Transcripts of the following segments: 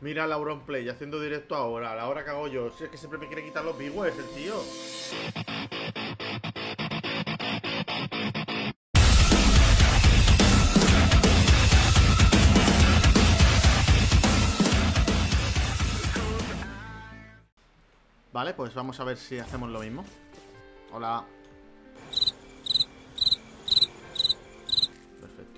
Mira a Auronplay haciendo directo ahora, a la hora que hago yo. Si es que siempre me quiere quitar los viewers, el tío. Vale, pues vamos a ver si hacemos lo mismo. Hola. Perfecto.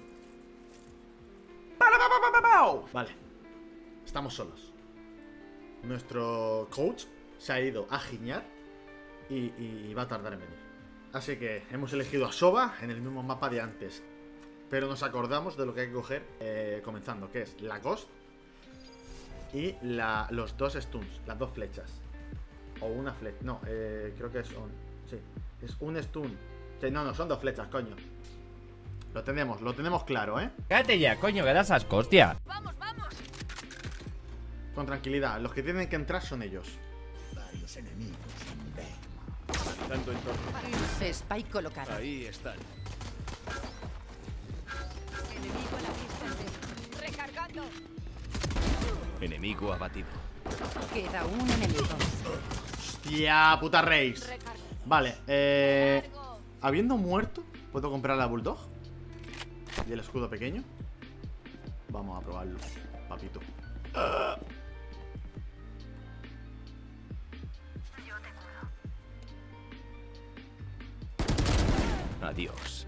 Vale. Estamos solos. Nuestro coach se ha ido a giñar y va a tardar en venir. Así que hemos elegido a Soba en el mismo mapa de antes. Pero nos acordamos de lo que hay que coger comenzando, que es la Ghost y los dos stuns, las dos flechas. O una flecha, no, creo que son... Sí, es un stun. Sí, no, son dos flechas, coño. Lo tenemos claro, ¿eh? Cállate ya, coño, que das asco, hostia. ¡Vamos, vamos! Con tranquilidad, los que tienen que entrar son ellos. Varios enemigos en B. Tanto en torno. Spike colocado. Ahí están. Enemigo a la vista. Recargando. Enemigo abatido. Queda un enemigo. ¡Hostia, puta race! Recarga. Vale, habiendo muerto, ¿puedo comprar la Bulldog? Y el escudo pequeño. Vamos a probarlo, papito. Adiós.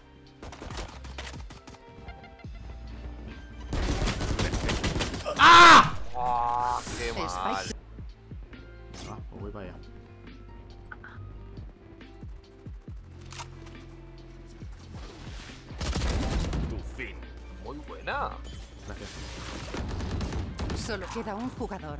¡Qué mal! Spike. Ah, pues voy para allá. Tu fin. Muy buena. Gracias. Solo queda un jugador.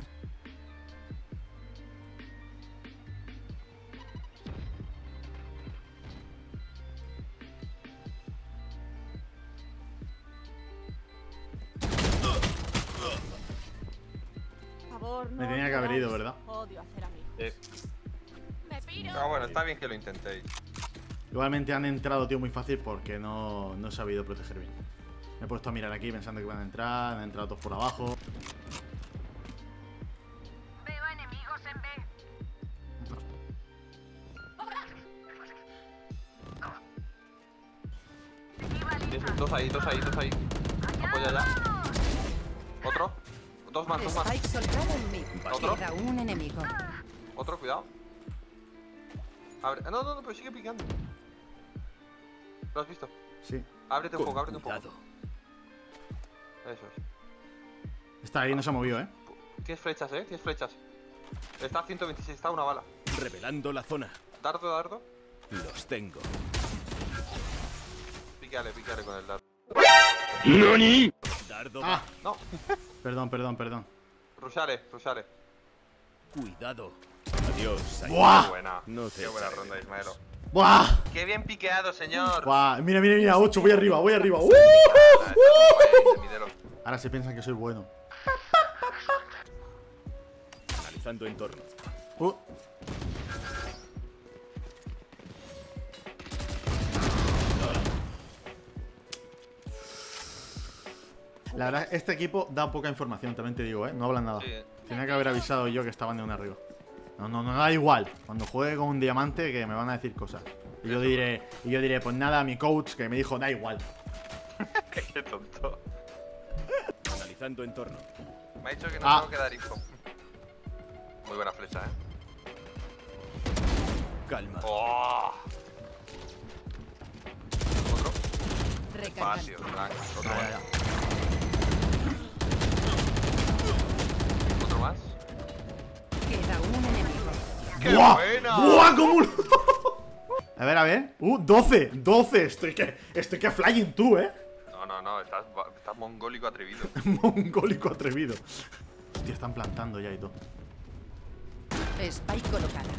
Me tenía que haber ido, ¿verdad? Odio hacer amigos. Me piro. Ah, bueno, está bien que lo intentéis. Igualmente han entrado, tío, muy fácil porque no he sabido proteger bien. Me he puesto a mirar aquí pensando que van a entrar. Han entrado todos por abajo. Veo enemigos en B. Dos ahí. Apoya ya. Otro. Dos más. Spike soltado en mid. ¿Otro? Queda un enemigo. Otro, cuidado. Abre. No, pero sigue picando. ¿Lo has visto? Sí. Ábrete un poco, Cuidado. Eso es. Está ahí, no se ha movido, ¿eh? Tienes flechas, Tienes flechas. Está a 126, está una bala. Revelando la zona. Dardo. Los tengo. Pícale con el dardo. ¡Nani! Dardo. Ah, No. perdón. Rushale. Cuidado. Adiós. ahí. ¡Buah! Qué buena. No te Qué buena echaré ronda, de Ismaelo. ¡Buah! Qué bien piqueado, señor. ¡Buah! Mira, 8, voy arriba. Midero. Ahora se piensan que soy bueno. Analizando entorno. La verdad, este equipo da poca información, también te digo, ¿eh? No hablan nada. Sí. Tenía que haber avisado yo que estaban de una arriba. No, da igual. Cuando juegue con un diamante, que me van a decir cosas. Y yo diré, pues nada, a mi coach, que me dijo, da igual. Qué tonto. Analizando entorno. Me ha dicho que no Ah. tengo que dar info. Muy buena flecha, Calma. ¡Oh! Otro. Recargando. Espacio, tranqui. Otro Ya, más. ya. Otro más. Queda un enemigo. ¡Qué ¡Buah! buena! ¡Buah! ¿Cómo? A ver. 12. Estoy que flying tú, ¿eh? No, estás mongólico atrevido. Mongólico atrevido. Hostia, están plantando ya y todo. Spike colocada.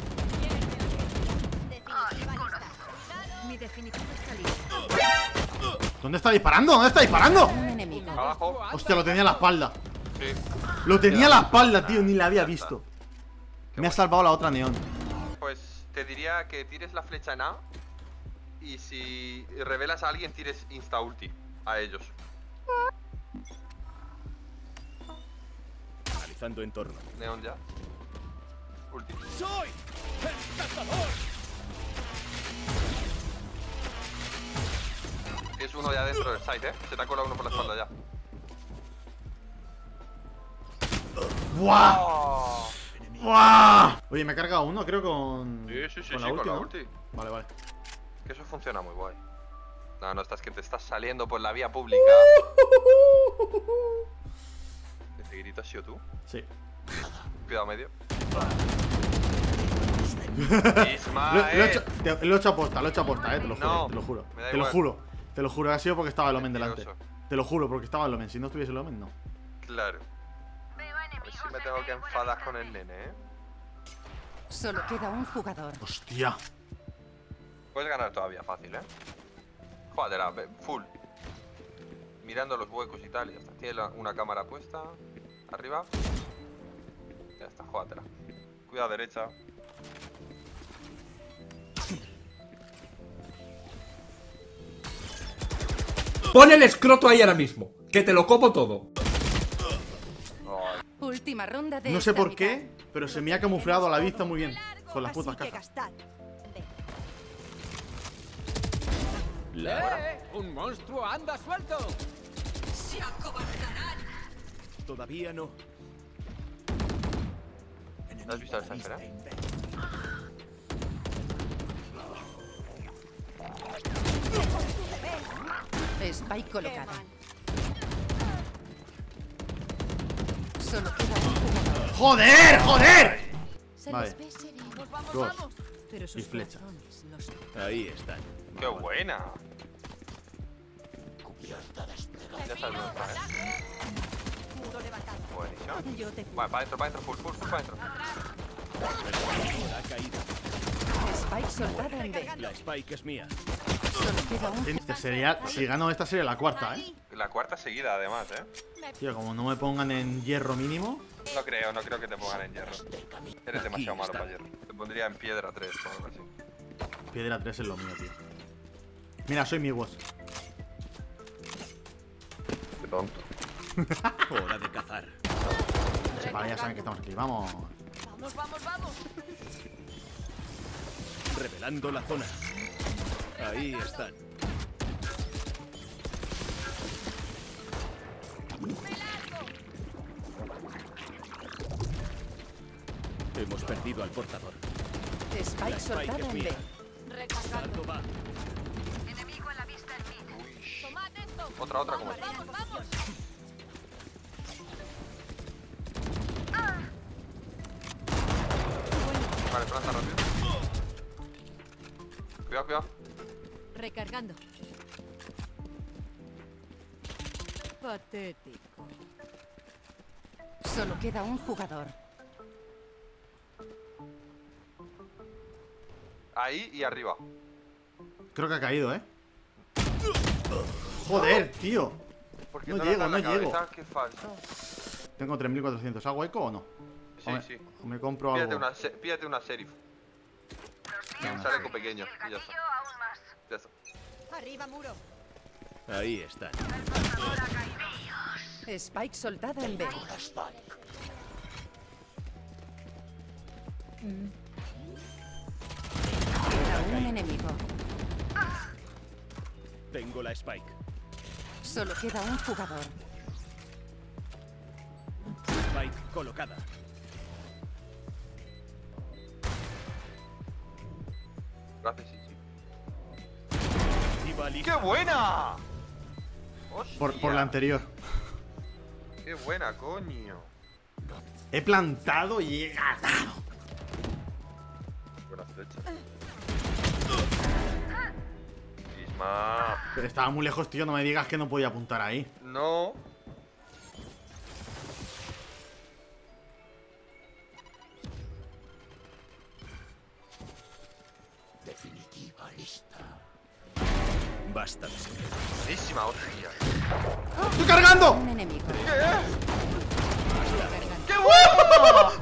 Mi definitiva está lista. ¿Dónde está disparando? Un enemigo. Abajo. Hostia, lo tenía a la espalda. Sí. Lo tenía a la espalda, tío, ni la había visto. Me ha salvado la otra neón. Pues te diría que tires la flecha en A. Y si revelas a alguien, tires insta ulti a ellos. Analizando entorno. Neon ya. Ulti. ¡Soy el cazador! Es uno ya dentro del site, Se te ha colado uno por la espalda ya. ¡Buah! ¡Oh! ¡Buah! Oye, me he cargado uno, creo, con. Sí, con la ulti, ¿no? ulti. Vale, vale. Que eso funciona muy guay. No, no, estás que te estás saliendo por la vía pública. ¿Ese grito has sido tú? Sí. Cuidado medio. Lo Isma, he hecho aposta, te lo juro, No, te lo juro. me da Te lo igual. juro. Te lo juro, ha sido porque estaba el Omen delante. Mentiroso. Te lo juro, porque estaba el Omen. Si no estuviese el Omen, no. Claro. A ver si me tengo que enfadar con el nene, Solo queda un jugador. Hostia. Puedes ganar todavía fácil, Júgatela, full. Mirando los huecos y tal, y ya está. Tiene una cámara puesta. Arriba. Ya está, júgatela. Cuidado derecha. Pon el escroto ahí ahora mismo, que te lo como todo. Ay, Última ronda de No sé esta por qué, mitad. pero se me ha camuflado a la vista muy bien. Con las putas Así que cajas. gastad. ¡Un monstruo anda suelto! Todavía no. ¿has visto el Cypher, Spike colocada. Solo queda un jugador. ¡Joder! ¡Joder! Se Vale. les ve serenos. Dos. Pero sus Y flecha. corazones lo son. Ahí están. ¡Qué buena! Ya sabes dónde está, Buenísimo. Yo te Vale, para adentro, full, para adentro. Ha caído. Spike soltada en B. La Spike es mía. Solo queda un Este sería, si gano esta sería la cuarta, La cuarta seguida, además, Tío, como no me pongan en hierro mínimo. No creo que te pongan en hierro. Eres demasiado malo para hierro. Te pondría en piedra 3 o algo así. Piedra 3 es lo mío, tío. Mira, soy Migos. Qué tonto. Hora de cazar. Vale, ya saben que estamos aquí. Vamos. Revelando la zona. Ahí están. Hemos perdido al portador. Spike La Spike soltada es en B. mía. Dardo va. Otra como esta. Vale, planta rápido. Cuidado. Recargando. Patético. Solo queda un jugador. Ahí y arriba. Creo que ha caído, Joder, tío. ¿Por qué No te llego, lanzas no la llego. cabeza? Qué falso. Tengo 3400. ¿Hago eco o no? Sí, O sí. me compro algo. Pídate una Serif. Y un chaleco pequeño. Y ya está. Ya está. Arriba, muro. Ahí están. Spike soltada en B. Queda un enemigo. Tengo la Spike. Solo queda un jugador. Spike colocada. Gracias, sí. Iba ¡Qué lista. buena! Por Hostia, la anterior. ¡Qué buena, coño! He plantado y he ganado. Buena flecha. Isma. Pero estaba muy lejos, tío. No me digas que no podía apuntar ahí. No. Basta de ser. Buenísima, hostia. ¡Estoy cargando! Un enemigo. ¡Qué bueno!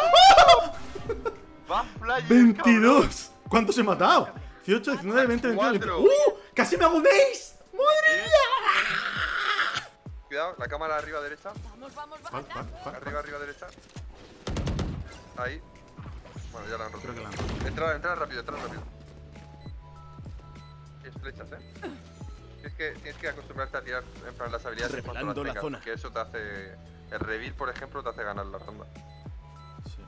Va Flyer, 22. ¿Cuántos he matado? 18, 19, 20, 21, 22. Cuatro. ¡Casi me hago un ace! ¡Madre mía! cuidado, la cámara arriba derecha. Vamos, vamos, ¿Cuál, vamos. cuál, cuál? Arriba derecha. Ahí. Bueno, ya la han roto. Creo que la han roto. Entra rápido. Tienes flechas, Es que tienes que acostumbrarte a tirar en plan las habilidades en cuanto las Revelando la tengas, zona. porque eso te hace... El reveal, por ejemplo, te hace ganar la ronda. Sí.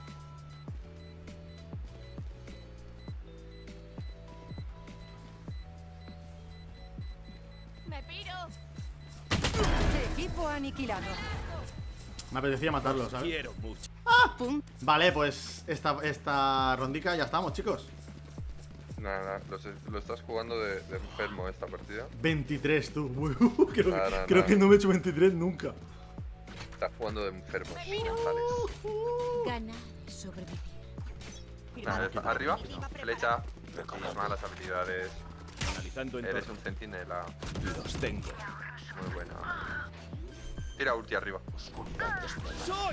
Me piro. Equipo aniquilado. Me apetecía matarlo, ¿sabes? Quiero mucho. Pum. Vale, pues esta rondica ya estamos, chicos. Nada, lo estás jugando de enfermo esta partida. 23, tú. Creo, Nada, creo nada. que no me he hecho 23 nunca. Estás jugando de enfermos Me piro. mentales. Ganar es sobrevivir. Nada, está arriba, flecha. Tienes malas habilidades. Analizando Eres entorno. un centinela. Los tengo. Muy buena. Tira ulti arriba. ¡Soy!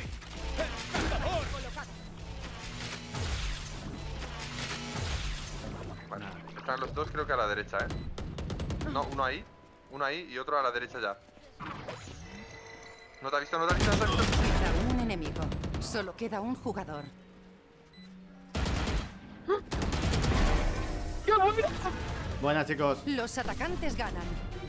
Vale. Están los dos, creo que a la derecha, No, uno ahí y otro a la derecha ya. No te ha visto. Queda un enemigo. Solo queda un jugador. Buenas, chicos. Los atacantes ganan.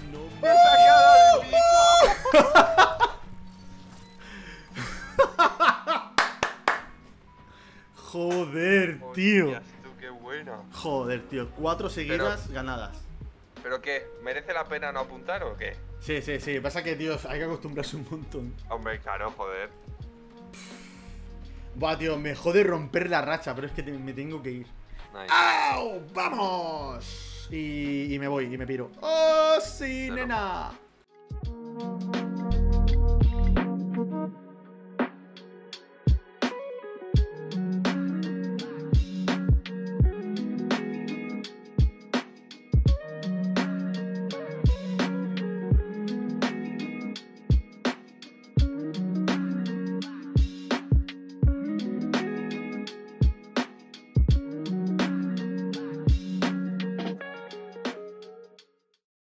Joder, tío. Hostias, tú, qué buena. Joder, tío. 4 seguidas ganadas. ¿Pero qué? ¿Merece la pena no apuntar o qué? Sí. Pasa que, tío, hay que acostumbrarse un montón. Hombre, claro, joder. Buah, tío, me jode romper la racha, pero es que me tengo que ir. Nice. ¡Au! ¡Vamos! Y me voy, y me piro. ¡Oh, sí, Pero- nena!